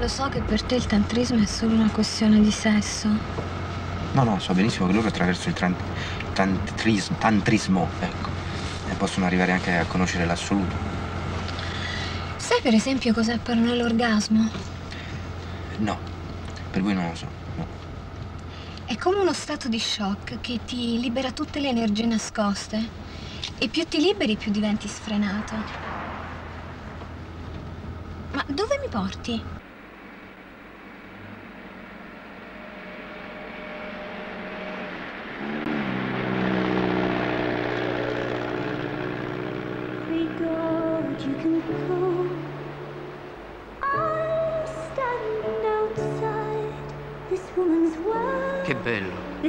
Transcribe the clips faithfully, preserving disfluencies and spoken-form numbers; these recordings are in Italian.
Lo so che per te il tantrismo è solo una questione di sesso. No, no, so benissimo che loro attraverso il tran tantrismo, tantrismo, ecco, e possono arrivare anche a conoscere l'assoluto. Sai per esempio cos'è per noi l'orgasmo? No, per voi non lo so, no. È come uno stato di shock che ti libera tutte le energie nascoste. E più ti liberi, più diventi sfrenato. Ma dove mi porti? Che bello.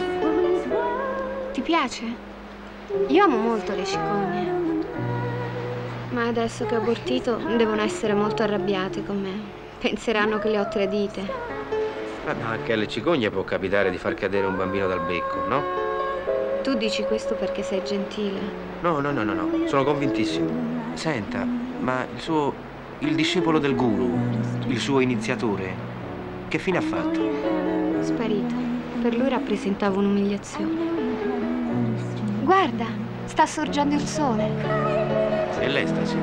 Ti piace? Io amo molto le cicogne. Ma adesso che ho abortito devono essere molto arrabbiate con me. Penseranno che le ho tradite. Ma anche alle cicogne può capitare di far cadere un bambino dal becco, no? Tu dici questo perché sei gentile. No, no, no, no, no. Sono convintissimo. Senta, ma il suo... il discepolo del guru, il suo iniziatore, che fine ha fatto? Sparito. Per lui rappresentava un'umiliazione. Guarda, sta sorgendo il sole. È l'estasi.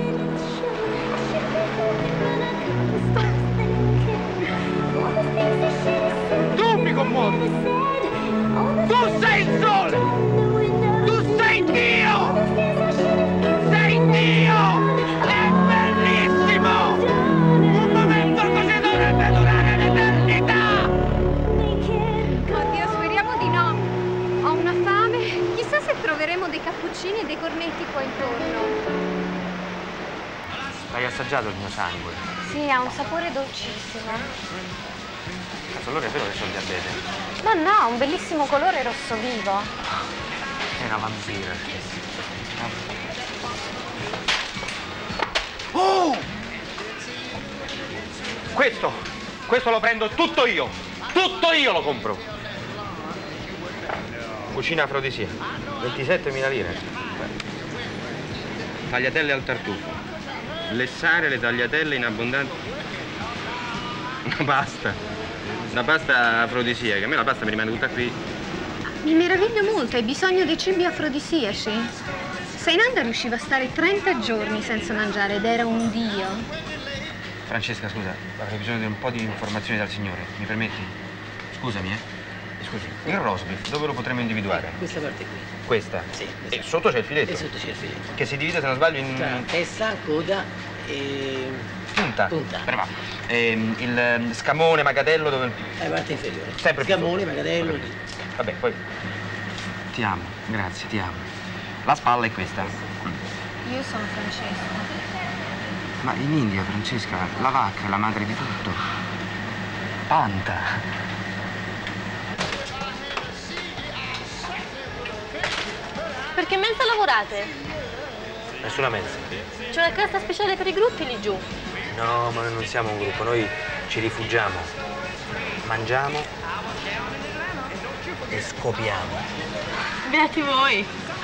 Tu mi commuovi! Tu sei il sole! Tu sei Dio! Sei Dio! È bellissimo! Un momento così dovrebbe durare l'eternità! Oddio, speriamo di no. Ho una fame. Chissà se troveremo dei cappuccini e dei cornetti qua intorno. Hai assaggiato il mio sangue? Sì, ha un sapore dolcissimo. Ma allora è vero che sono diabete? Ma no, ha un bellissimo colore rosso vivo. È una vampira. Oh! Questo, questo lo prendo tutto io. Tutto io lo compro. Cucina afrodisia. ventisettemila lire. Tagliatelle al tartufo. Lessare le tagliatelle in abbondanza. Una pasta. Una pasta afrodisiaca. A me la pasta mi rimane tutta qui. Mi meraviglio molto, hai bisogno dei cibi afrodisiaci. Sainanda riusciva a stare trenta giorni senza mangiare ed era un dio. Francesca, scusa, avrei bisogno di un po' di informazioni dal signore. Mi permetti? Scusami, eh. Scusi, il roast beef, dove lo potremmo individuare? Questa parte qui. Questa? Sì. E sotto c'è il filetto? E sotto c'è il filetto. Che si divide, se non sbaglio, in... Tra testa, coda e... punta. Punta. Brava. E, il eh, scamone, magatello, dove... La parte inferiore. Sempre più scamone, sotto. magadello. Vabbè. Vabbè, poi... Ti amo, grazie, ti amo. La spalla è questa. Io sono Francesca. Ma in India, Francesca, la vacca è la madre di tutto. Panta. Perché mensa lavorate? Nessuna mensa. C'è una cassa speciale per i gruppi lì giù. No, ma noi non siamo un gruppo, noi ci rifugiamo. Mangiamo e scopiamo. Beati voi.